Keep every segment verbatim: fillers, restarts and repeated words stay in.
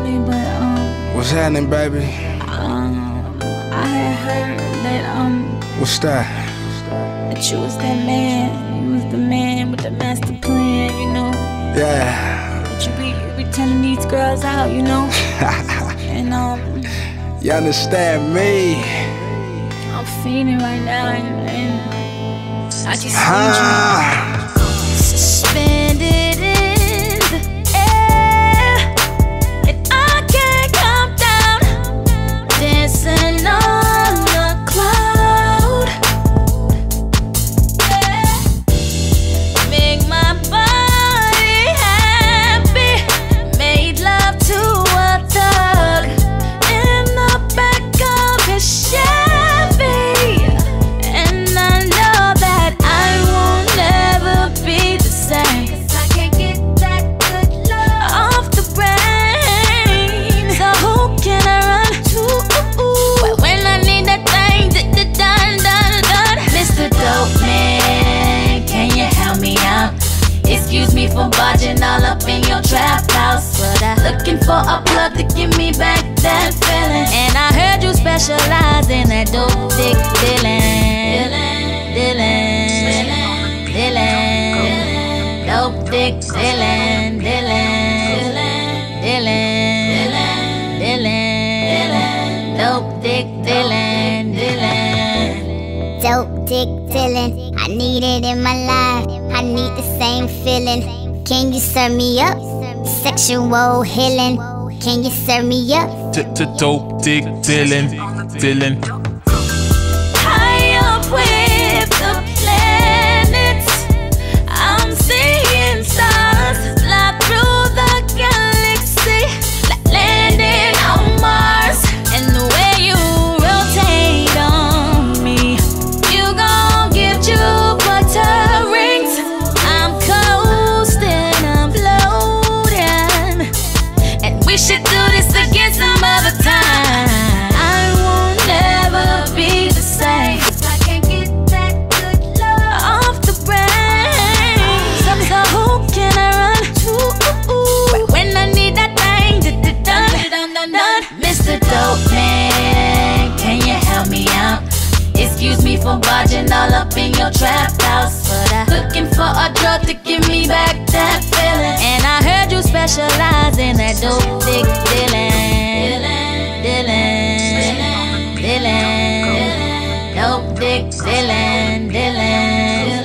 actually, but um. What's happening, baby? Um, I had heard that um. What's that? That you was that man. You was the man with the master plan, you know. Yeah. That you be, you be turning these girls out, you know. And um. You understand me? I'm feeling right now, and, and I just Ah. need you suspended in the air, and I can't come down, dancing on a cloud. Yeah. Make my body happy, made love to a thug in the back of his Chevy, and I know that I won't ever be the same, 'cause I can't get that good love off the brain. So who can I run to when I need that thing done, done, done? Mister Dope Man, can you help me out? Excuse me for barging all up in your trap house, but I'm looking for a plug to give me back that feeling. And I heard you specialize in that dope dick dealing, dealing, dealing, dope dick dealing, dealing, dealing, dealing, dope dick dealing, dealing. Dope dick dealing, I need it in my life. I need the same feeling. Can you serve me up? Sexual healing. Can you serve me up? Dope dick dealing, dealing. High up with the planets, I'm seeing stars fly through the galaxy, like landing on Mars. And the way you rotate on me, you gon' give Jupiter rings. I'm coasting, I'm floating, and we should do this again some other time. I won't ever be the same, 'cause I can't get that good love off the brain. So, so who can I run to when I need that thing done, done, done, done? Mister Dope Man, can you help me out? Excuse me for barging all up in your trap house, but I'm looking for a drug to give me back that feeling. And I heard you specialize in that dope dick dealing, dealing, dealing, dope dick dealing, dealing,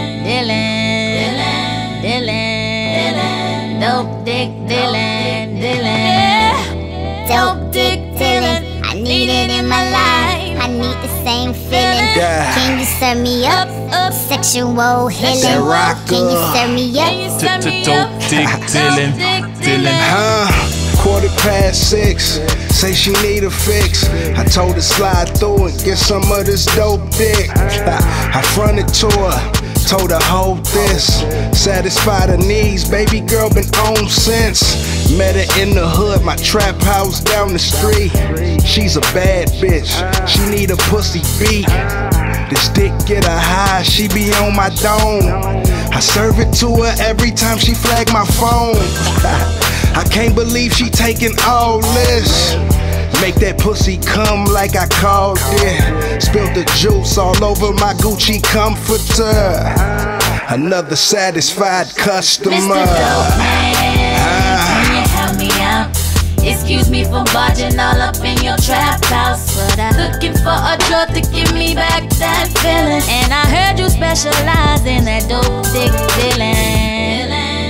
dealing, dealing, dope dick dealing, dealing, Dope dick dealing, I need it in my life. I need the same feeling. Yeah. Can you serve me up? Sexual healing. that rocker. Can you serve me up? Dope dick dealing, dealing. Huh? Quarter past six. Say she need a fix. I told her slide through and get some of this dope dick. I fronted to her, told her hold this. Satisfy her needs, baby girl been on since. Met her in the hood, my trap house down the street. She's a bad bitch, she need a pussy beat. This dick get her high, she be on my dome. I serve it to her every time she flag my phone. I can't believe she taking all this. Make that pussy come like I called it. Spilled the juice all over my Gucci comforter. Another satisfied customer. Mister Dope Man, can you help me out? Excuse me for barging all up in your trap house, but I'm looking for a drug to give me back that feeling. And I heard you specialize in that dope dick dealing,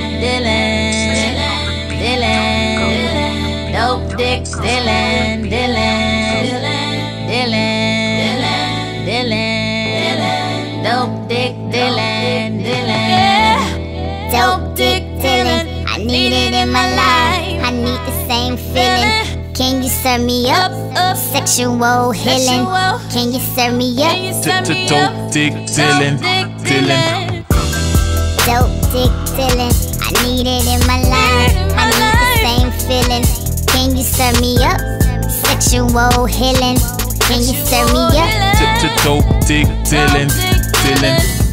dealing, dealing, dope dick dealing, dealing, dealing, dealing, dope dick dealing, dealing, Dope dick dealing, I need it in my life. I need the same feeling. Can you serve me up? Sexual healing. Can you serve me up? Dope dick dealing, dealing. Dope dick dealing, I need it in my life. I need the same feeling. Can you serve me up? Sexual healing. Can you serve me up? Dope dick dealing, dealing.